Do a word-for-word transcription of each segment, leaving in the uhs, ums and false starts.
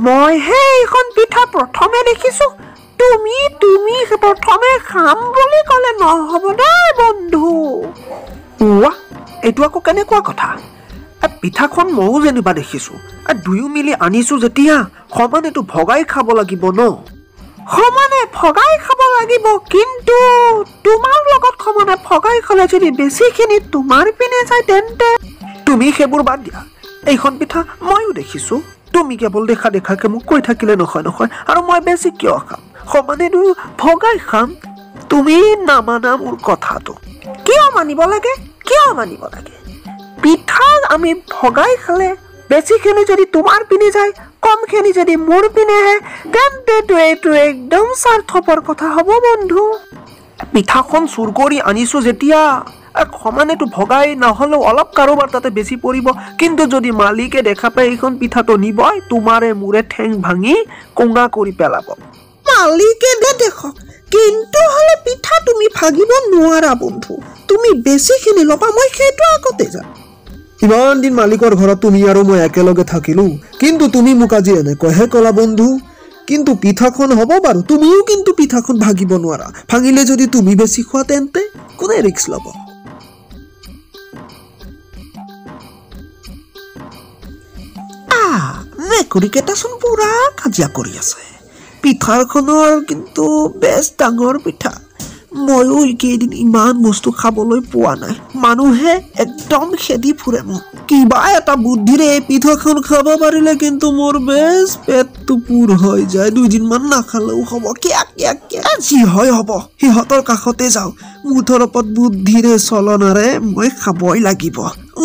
মই হে এইখন পিঠা প্ৰথমে দেখিছো তুমি তুমি প্ৰথমে খাম বুলি ক'লে নহ'ব দেই বন্ধু ওৱা এইটো আকৌ কেনেকুৱা কথা পিঠাখন ময়ো যেনিবা দেখিছো দুয়ো মিলি আনিছো যেতিয়া সমানেতো ভগাই খাব লাগিব ন সমানে ভগাই খাব লাগিব কিন্তু তোমাৰ লগত সমানে ভগাই খালে যদি বেছিখিনি তোমাৰ পিনে যায় তেন্তে তুমি সেইবোৰ বাদ দিয়া এইখন পিঠা ময়ো দেখিছো তুমি কেৱল দেখা দেখাকে মোক কৈ থাকিলে নহয় নহয় আৰু মই বেছি কিয় খাম সমানে দুয়ো ভগাই খাম তুমি নামানা মোৰ কথাটো কিয় মানিব লাগে কিয় মানিব লাগে পিঠা আমি ভগাই খালে বেছিখিনি যদি তোমাৰ পিনে যায় কমখিনি যদি মোৰ পিনে আহে তেন্তেতো এইটো একদম স্বাৰ্থপৰ কথা হ'ব বন্ধু পিঠাখন চুৰ কৰি আনিছো যেতিয়া সমানেতো ভগাই নহ'লেও অলপ কাৰোবাৰ তাতে বেছি পৰিব কিন্তু যদি মালিকে দেখা পায় এইখন পিঠাটো নিবই তোমাৰে মোৰে ঠেং ভাঙি কোঙা কৰি পেলাব মালিকে দেখক কিন্তু হলে পিঠা তুমি ভাগিব নোৱাৰা বন্ধু তুমি বেছিখিনি ল'বা মই সেইটো আগতে যাম ইমান দিন মালিকৰ ঘৰত তুমি আৰু মই একেলগে থাকিলো কিন্তু তুমি মোক আজি এনেকৈহে ক'লা বন্ধু কিন্তু পিঠাখন হ'ব বাৰু তুমিও কিন্তু পিঠাখন ভাগিব নোৱাৰা ভাঙিলে যদি তুমি বেছি খোৱা তেন্তে কোনে ৰিস্ক ল'ব মেকুৰীকেইটাচোন পুৰা কাজিয়া কৰি আছে পিঠাখনৰ কিন্তু বেছ ডাঙৰ পিঠা ময়ো এইকেইদিন ইমান বস্তু খাবলৈ পোৱা নাই মানুহে একদম খেদি ফুৰে মোক কিবা এটা বুদ্ধিৰে এই পিঠাখন খাব পাৰিলে কিন্তু মোৰ বেছ পেটটো পুৰ হৈ যায় দুদিনমান নাখালেও হ'ব কিয়া কিয়া কিয়া যি হয় হ'ব সিহঁতৰ কাষতে যাওঁ মুঠৰ ওপৰত বুদ্ধিৰে চলনাৰে মই খাবই লাগিব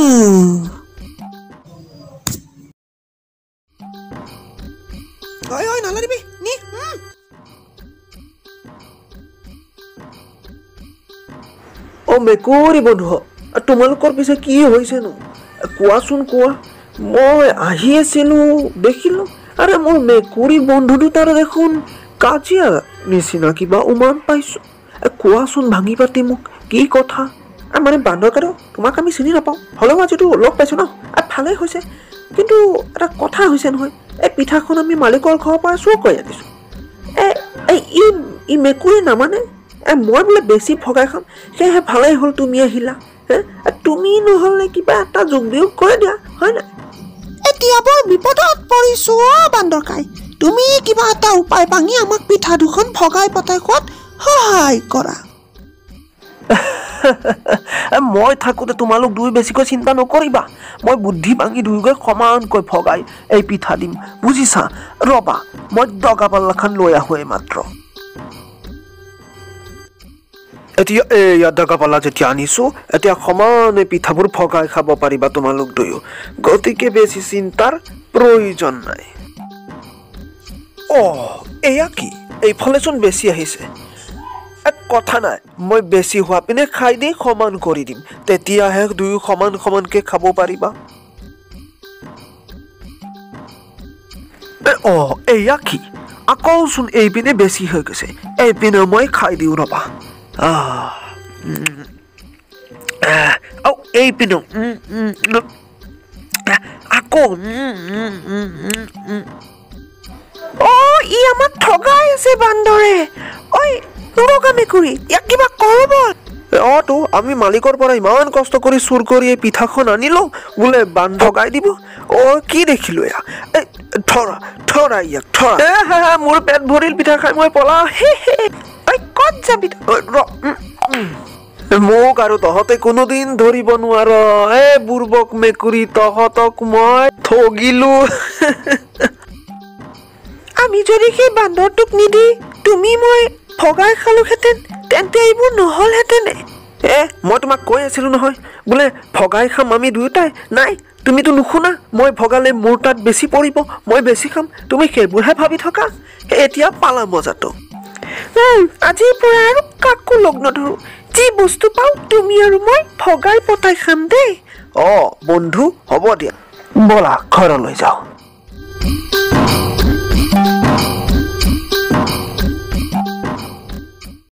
ঐ ঐ নালাৰিবি নি অ মেকুৰী বন্ধু তোমালোকৰ পিছে কি হৈছেনো কোৱাচোন কোৱা মই আহি আছিলো দেখিলো আৰে মোৰ মেকুৰী বন্ধু দুটাৰ দেখোন কাজিয়া নিচিনা কিবা উমান পাইছো কোৱাচোন ভাঙি পাতি মোক কি কথা মানে বান্দৰকাৰো তোমাক আমি চিনি নাপাওঁ হ'লেও আজিতো লগ পাইছো ন ভালেই হৈছে কিন্তু এটা কথা হৈছে নহয় এই পিঠাখন আমি মালিকৰ ঘৰৰ পৰা চুৰ কৰি আনিছো এই ই মেকুৰী নামানে মই বোলে বেছি ভগাই খাম সেয়েহে ভালেই হ'ল তুমি আহিলা তুমি নহ'লে কিবা এটা যোগ বিয়োগ কৰি দিয়া হয় নাই এতিয়া বৰ বিপদত পৰিছো বান্দৰকাই তুমি কিবা এটা উপায় পাঙি আমাক পিঠা দুখন ভগাই পতাই খোৱাত সহায় কৰা মই থাকোঁতে তোমালোক দুই বেছিকৈ চিন্তা নকৰিবা মই বুদ্ধি ভাঙি দুয়োগৈ সমানকৈ ভগাই এই পিঠা দিম বুজিছা ৰবা মই দগা পাল্লাখন লৈ আহোঁ এইমাত্ৰ এতিয়া এয়া দগা পাল্লা যেতিয়া আনিছো এতিয়া সমানে পিঠাবোৰ ভগাই খাব পাৰিবা তোমালোক দুয়ো গতিকে বেছি চিন্তাৰ প্ৰয়োজন নাই অ এয়া কি এইফালেচোন বেছি আহিছে কথা নাই মই বেছি হোৱা পিনে খাই দি সমান কৰি দিম তেতিয়াহে দুয়ো সমান সমানকে খাব পাৰিবা অ এয়া কি আকৌচোন এইপিনে বেছি হৈ গৈছে এইপিনে মই খাই দিওঁ ৰবা এইপিনে আকৌ অ ই আমাক ঠগাই আছে বান্দৰে ঐ ৰগা মেকুৰী ইয়াক কিবা কৰব অ তো আমি মালিকৰ পৰা ইমান কষ্ট কৰি চুৰ কৰি এই পিঠাখন আনিলো বোলে বান ঠগাই দিব অ কি দেখিলো এয়া ধৰা ধৰা ইয়াক ধৰা মোৰ পেট ভৰিল পিঠা খাই মই পলাও ক'ত যাবি মোক আৰু তহঁতে কোনোদিন ধৰিব নোৱাৰ এ বুৰ্বক মেকুৰী তহঁতক মই ঠগিলো আমি যদি সেই বান্দৰটোক নিদি তুমি মই ভগাই খালোহেঁতেন তেন্তে এইবোৰ নহ'লহেঁতেনে এ মই তোমাক কৈ আছিলো নহয় বোলে ভগাই খাম আমি দুয়োটাই নাই তুমিতো নুশুনা মই ভগালে মোৰ তাত বেছি পৰিব মই বেছি খাম তুমি সেইবোৰহে ভাবি থকা এতিয়া পালা মজাটো আজিৰ পৰা আৰু কাকো লগ নধৰো যি বস্তু পাওঁ তুমি আৰু মই ভগাই পতাই খাম দেই অ বন্ধু হ'ব দিয়া ব'লা ঘৰলৈ যাওঁ